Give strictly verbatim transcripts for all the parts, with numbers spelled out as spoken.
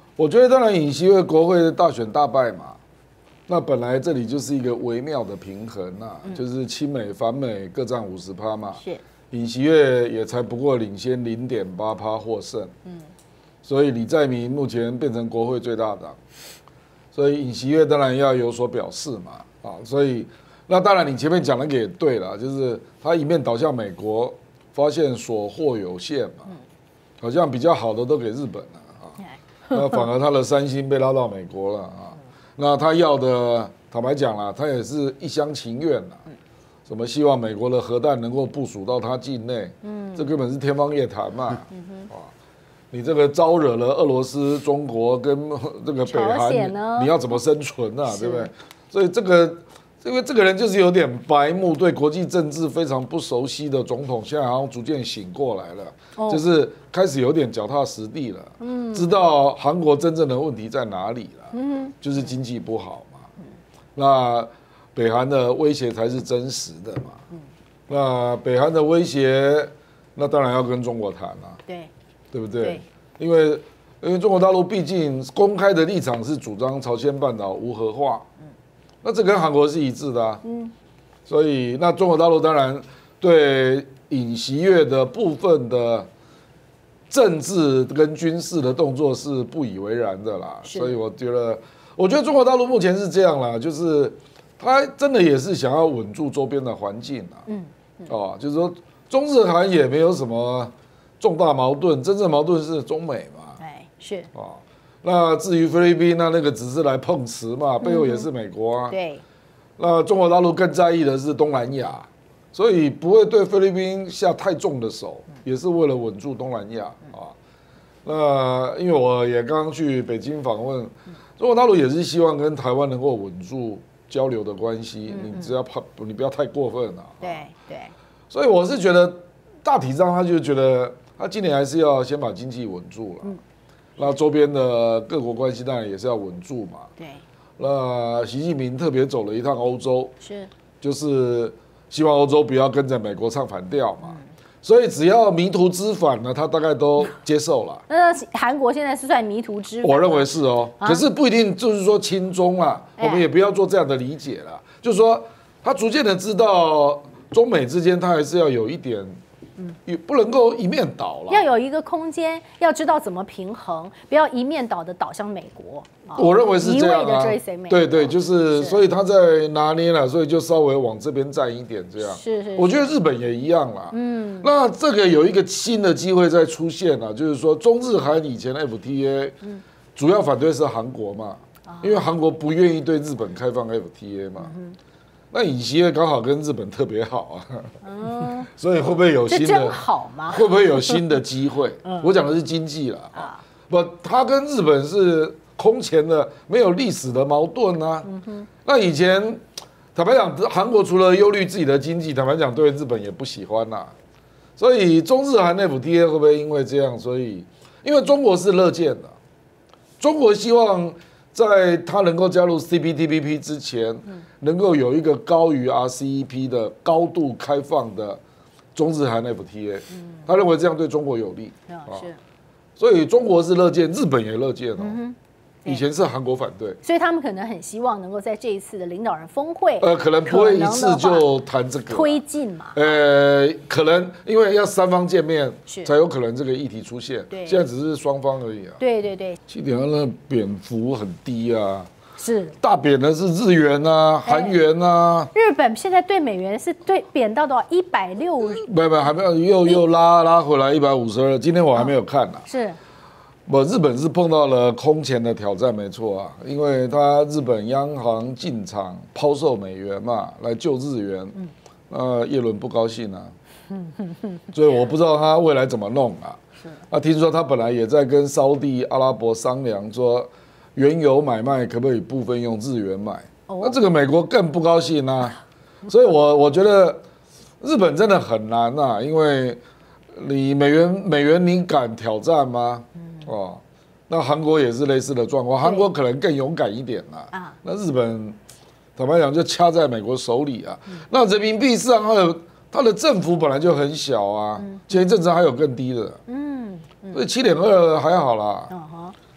我觉得当然尹锡悦国会大选大败嘛，那本来这里就是一个微妙的平衡啊，嗯、就是亲美反美各占五十趴嘛， 是尹锡悦也才不过领先零点八趴获胜，嗯，所以李在明目前变成国会最大党，所以尹锡悦当然要有所表示嘛，啊，所以那当然你前面讲的也对了，就是他一面倒向美国，发现所获有限嘛，嗯、好像比较好的都给日本了。那反而他的三星被拉到美国了啊，那他要的，坦白讲啦，他也是一厢情愿啦，什么希望美国的核弹能够部署到他境内，嗯，这根本是天方夜谭嘛，啊，你这个招惹了俄罗斯、中国跟这个北韩，你要怎么生存啊，对不对？所以这个。因为这个人就是有点白目，对国际政治非常不熟悉的总统，现在好像逐渐醒过来了，哦、就是开始有点脚踏实地了，嗯，知道韩国真正的问题在哪里了，嗯，就是经济不好嘛，嗯、那北韩的威胁才是真实的嘛，嗯、那北韩的威胁，那当然要跟中国谈了， 对， 对不对？对，因为因为中国大陆毕竟公开的立场是主张朝鲜半岛无核化。那这跟韩国是一致的啊，嗯，所以那中国大陆当然对尹锡悦的部分的政治跟军事的动作是不以为然的啦，所以我觉得，我觉得中国大陆目前是这样啦，就是他真的也是想要稳住周边的环境啊，嗯，哦，就是说中日韩也没有什么重大矛盾，真正矛盾是中美嘛， 哎，是啊。那至于菲律宾，那那个只是来碰瓷嘛，背后也是美国啊。 对。 那中国大陆更在意的是东南亚，所以不会对菲律宾下太重的手，也是为了稳住东南亚啊。那因为我也刚刚去北京访问，中国大陆也是希望跟台湾能够稳住交流的关系，你只要怕你不要太过分了。 对对。 所以我是觉得大体上，他就觉得他今年还是要先把经济稳住了。那周边的各国关系当然也是要稳住嘛。 对。 那习近平特别走了一趟欧洲， 是， 就是希望欧洲不要跟着美国唱反调嘛。嗯、所以只要迷途知返呢，他大概都接受了。 那韩国现在是算迷途知返？ 我认为是哦，啊、可是不一定就是说亲中啦，我们也不要做这样的理解啦。哎、就是说，他逐渐的知道中美之间，他还是要有一点。也不能够一面倒了， 要有一个空间，要知道怎么平衡，不要一面倒的倒向美国。 我认为是这样啊，对对，就是，所以他在拿捏了，所以就稍微往这边站一点，这样。 是是， 我觉得日本也一样啦。嗯，那这个有一个新的机会在出现了，就是说中日韩以前的 F T A， 主要反对是韩国嘛，因为韩国不愿意对日本开放 F T A 嘛。那尹锡悦刚好跟日本特别好啊，嗯，所以会不会有新的？ 真好吗？ 会不会有新的机会？嗯、我讲的是经济啦，啊，不，他跟日本是空前的，没有历史的矛盾啊。嗯、哼那以前坦白讲，韩国除了忧虑自己的经济，坦白讲对日本也不喜欢啦。所以中日韩 F T A 会不会因为这样？所以因为中国是乐见的，中国希望。在他能够加入 C P T P P 之前，能够有一个高于 R C E P 的高度开放的中日韩 F T A， 他认为这样对中国有利，是，所以中国是乐见，日本也乐见哦。以前是韩国反对， 所以他们可能很希望能够在这一次的领导人峰会， 呃，可能不会一次就谈这个推进嘛， 呃，可能因为要三方见面才有可能这个议题出现，对，现在只是双方而已啊。 对对对， 七点二那贬幅很低啊， 是大贬的是日元啊、韩元啊。 日本现在对美元是对贬到多少？一百六， 没有没有，还没有，又又拉拉回来一百五十二。今天我还没有看呢、啊。是。不，日本是碰到了空前的挑战，没错啊，因为他日本央行进场抛售美元嘛，来救日元，嗯，呃，耶伦不高兴啊，所以我不知道他未来怎么弄啊。是，啊，听说他本来也在跟沙地阿拉伯商量说，原油买卖可不可以部分用日元买？哦、那这个美国更不高兴啊，所以我我觉得日本真的很难啊，因为你美元美元你敢挑战吗？哦，那韩国也是类似的状况，韩国可能更勇敢一点啦。啊，那日本坦白讲就掐在美国手里啊。嗯、那人民币市场它的它的振幅本来就很小啊，嗯、前一阵子还有更低的。嗯，嗯所以七点二还好啦。嗯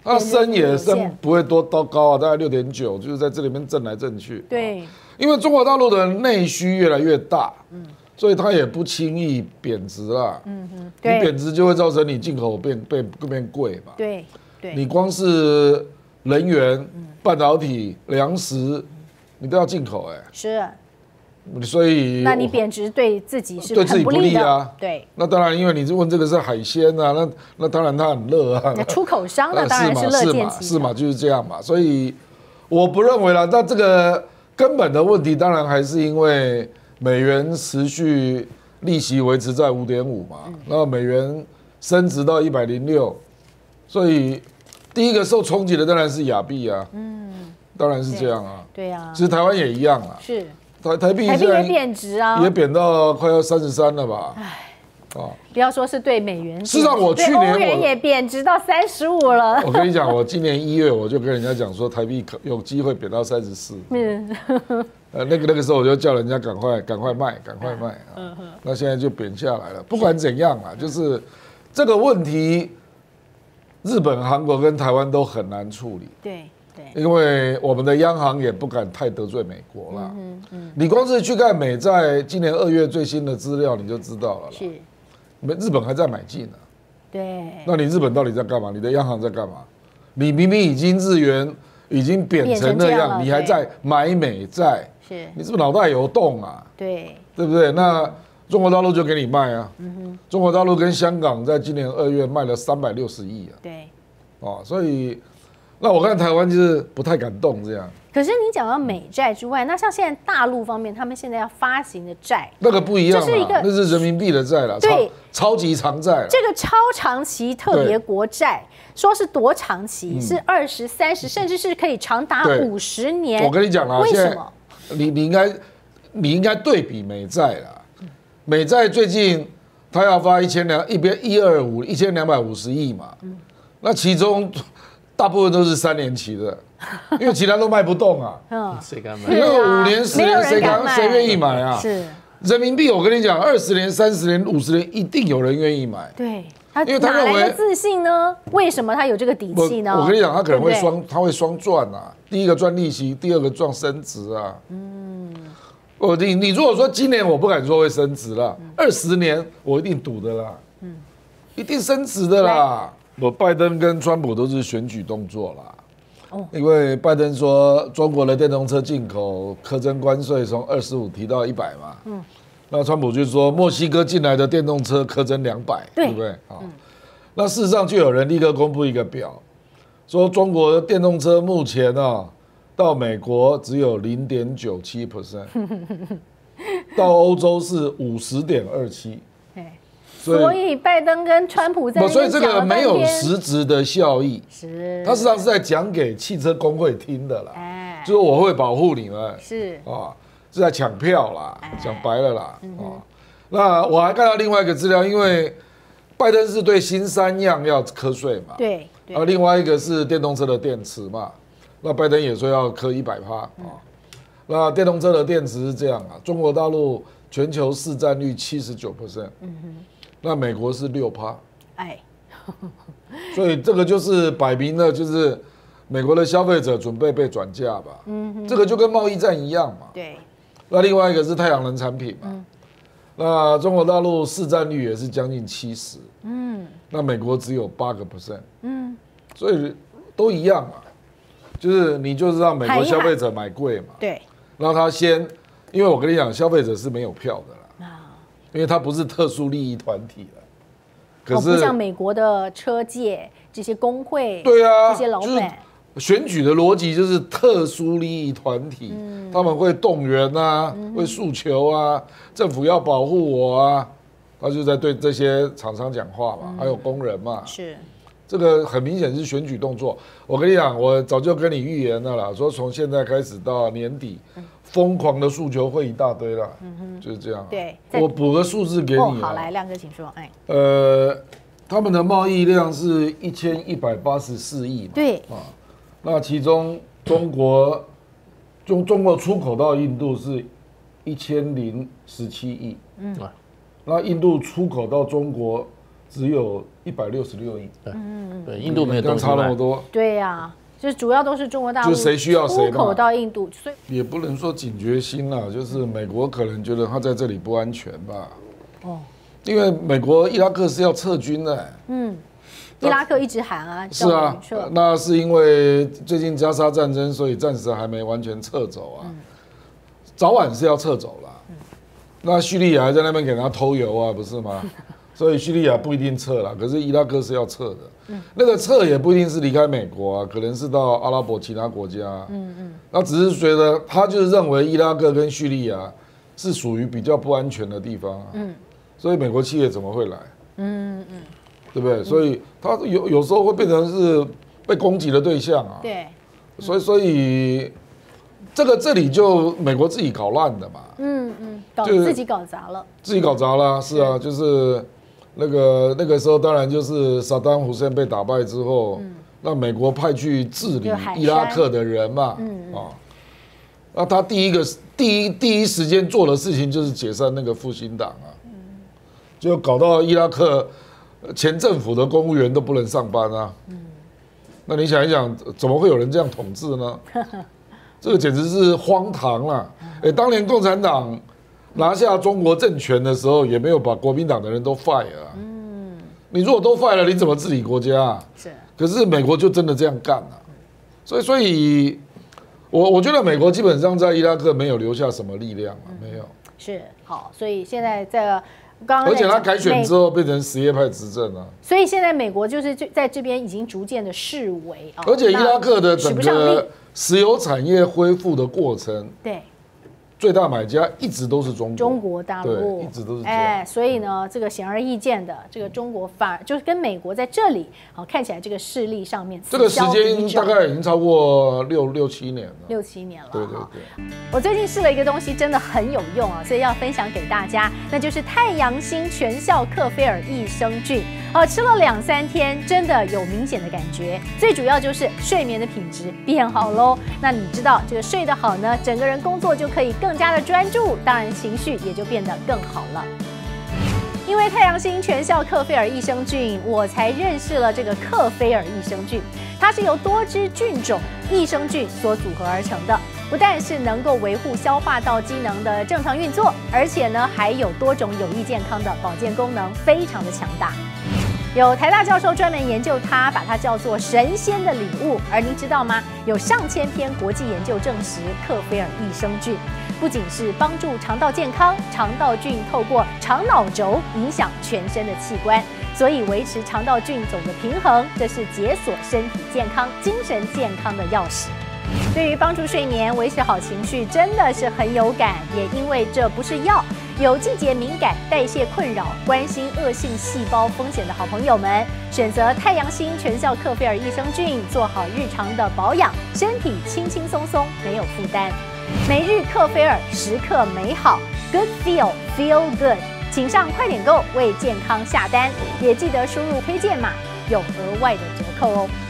它升也升不会多多高啊，大概六点九，就是在这里面震来震去。 对， 因为中国大陆的内需越来越大，嗯，所以它也不轻易贬值啦。嗯哼，你贬值就会造成你进口变变变贵嘛。 对对， 你光是能源、半导体、粮食，你都要进口哎、欸。 是。 所以， 那你贬值对自己是对自己不利啊。 对， 那当然，因为你是问这个是海鲜啊，那那当然它很热啊。 那出口商那当然是乐见其成， 是嘛，就是这样嘛。所以我不认为啦，那这个根本的问题当然还是因为美元持续利息维持在五点五嘛，那美元升值到一百零六，所以第一个受冲击的当然是亚币啊。嗯，当然是这样啊。 对啊， 其实台湾也一样啊。 是。 台台币台币也贬值啊， 也贬到快要三十三了吧？ 唉，哦，不要说是对美元， 事实上我去年欧元也贬值到三十五了。 我跟你讲，我今年一月我就跟人家讲说，台币可有机会贬到三十四。嗯，呃，那个那个时候我就叫人家赶快赶快卖，赶快卖啊。嗯哼。那现在就贬下来了。不管怎样啊，就是这个问题，日本、韩国跟台湾都很难处理。 对。 因为我们的央行也不敢太得罪美国啦。嗯嗯，你光是去看美债今年二月最新的资料，你就知道了啦。 是， 日本还在买进呢。 对。 那你日本到底在干嘛？你的央行在干嘛？你明明已经日元已经贬成那样，你还在买美债， 是， 你是不是脑袋有洞啊？ 对， 对不对？那中国大陆就给你卖啊。嗯哼。中国大陆跟香港在今年二月卖了三百六十亿啊。 对。 哦，所以。那我看台湾就是不太敢动这样。 可是你讲到美债之外，那像现在大陆方面，他们现在要发行的债， 那个不一样，就是一个那是人民币的债了，对，超级长债。 这个超长期特别国债，说是多长期？是二十三十，甚至是可以长达五十年。 我跟你讲啦， 为什么？ 你你应该你应该对比美债啦，美债最近他要发一千两一边一二五一千两百五十亿嘛，那其中。大部分都是三年期的，因为其他都卖不动啊。 嗯，谁敢买？ 因为五年、十年，谁敢谁愿意买啊？ 是人民币，我跟你讲，二十年、三十年、五十年，一定有人愿意买。 对，他因为他认为哪来的自信呢？为什么他有这个底气呢？ 我跟你讲，他可能会双，他会双赚啊。第一个赚利息，第二个赚升值啊。嗯，我你你如果说今年我不敢说会升值了，二十年我一定赌的啦。嗯，一定升值的啦。我拜登跟川普都是选举动作啦，哦，因为拜登说中国的电动车进口课征关税从二十五提到一百嘛，嗯，那川普就说墨西哥进来的电动车课征两百，对不对？啊，嗯，那事实上就有人立刻公布一个表，说中国的电动车目前啊到美国只有零点九七 percent， 到欧洲是五十点二七。 所以拜登跟川普在那边讲了半天， 所以这个没有实质的效益，是，他实际上是在讲给汽车工会听的啦，哎，就是我会保护你们， 是啊，是在抢票啦，讲白了啦，啊，那我还看到另外一个资料，因为拜登是对新三样要课税嘛， 对， 啊，另外一个是电动车的电池嘛，那拜登也说要课一百趴啊，那电动车的电池是这样啊，中国大陆全球市占率七十九 percent， 嗯哼。那美国是六趴，哎，所以这个就是摆明了，就是美国的消费者准备被转嫁吧。嗯，这个就跟贸易战一样嘛。 对。 那另外一个是太阳能产品嘛，嗯、那中国大陆市占率也是将近七十，嗯，那美国只有八个 percent， 嗯，所以都一样嘛，就是你就是让美国消费者买贵嘛， 对， 然后他先，因为我跟你讲，消费者是没有票的啦。因为它不是特殊利益团体了， 可是、哦、不像美国的车界这些工会， 对啊， 这些老板， 选举的逻辑就是特殊利益团体，嗯、他们会动员啊，嗯、会诉求啊，政府要保护我啊，他就在对这些厂商讲话嘛，嗯、还有工人嘛， 是， 这个很明显是选举动作。我跟你讲，我早就跟你预言了啦，说从现在开始到年底。嗯疯狂的诉求会一大堆啦，嗯哼，就是这样。 对， 我补个数字给你、哦。 好，来，亮哥，请说。哎， 呃，他们的贸易量是一千一百八十四亿嘛。 对啊，那其中中国中中国出口到印度是一千零十七亿。嗯，那印度出口到中国只有一百六十六亿。 对，嗯对，印度没有东西差那么多。 对呀、啊，就是主要都是中国大陆， 就谁需要谁出口到印度，所以也不能说警觉心啦，就是美国可能觉得他在这里不安全吧。哦，因为美国伊拉克是要撤军的、欸。嗯。 伊拉克一直喊啊， 是啊，那是因为最近加沙战争，所以暂时还没完全撤走啊，嗯、早晚是要撤走啦。嗯、那叙利亚还在那边给人家偷油啊，不是吗？所以叙利亚不一定撤了，可是伊拉克是要撤的。嗯、那个撤也不一定是离开美国啊，可能是到阿拉伯其他国家、啊。嗯嗯。那只是觉得他就是认为伊拉克跟叙利亚是属于比较不安全的地方啊。嗯。所以美国企业怎么会来？嗯嗯。对不对？所以他有有时候会变成是被攻击的对象啊。 对。 所以所以这个这里就美国自己搞烂的嘛。嗯嗯，搞自己搞砸了。 自己搞砸了，是啊，就是那个那个时候，当然就是萨达姆胡塞被打败之后，那美国派去治理伊拉克的人嘛。嗯啊。那他第一个第一第一时间做的事情就是解散那个复兴党啊。嗯。就搞到伊拉克。前政府的公务员都不能上班啊，嗯，那你想一想，怎么会有人这样统治呢？这个简直是荒唐啦！哎，当年共产党拿下中国政权的时候，也没有把国民党的人都 fire 啊。嗯，你如果都 fire 了，你怎么治理国家啊？是。可是美国就真的这样干了，所以，所以，我我觉得美国基本上在伊拉克没有留下什么力量啊，没有。 是好，所以现在这个。刚刚而且他改选之后变成什叶派执政啊， 所以现在美国就是在这边已经逐渐的式微啊。 而且伊拉克的整个石油产业恢复的过程， 对， 最大买家一直都是中国， 中国大陆一直都是这样。哎， 所以呢，这个显而易见的，这个中国反而就是跟美国在这里，好看起来这个势力上面， 这个时间大概已经超过六六七年了， 六七年了。 对对对。 我最近试了一个东西，真的很有用啊，所以要分享给大家，那就是太阳星全效克菲尔益生菌。哦，吃了两三天，真的有明显的感觉。最主要就是睡眠的品质变好喽。那你知道这个睡得好呢，整个人工作就可以更加的专注，当然情绪也就变得更好了。因为太阳星全效克菲尔益生菌，我才认识了这个克菲尔益生菌。它是由多支菌种益生菌所组合而成的，不但是能够维护消化道机能的正常运作，而且呢还有多种有益健康的保健功能，非常的强大。有台大教授专门研究它，把它叫做神仙的礼物。而您知道吗？有上千篇国际研究证实，克菲尔益生菌不仅是帮助肠道健康，肠道菌透过肠脑轴影响全身的器官，所以维持肠道菌种的平衡，这是解锁身体健康、精神健康的钥匙。对于帮助睡眠、维持好情绪，真的是很有感。也因为这不是药，有季节敏感、代谢困扰、关心恶性细胞风险的好朋友们，选择太阳星全效克菲尔益生菌，做好日常的保养，身体轻轻松松，没有负担。每日克菲尔，时刻美好 ，Good Feel Feel Good， 请上快点购为健康下单，也记得输入推荐码，有额外的折扣哦。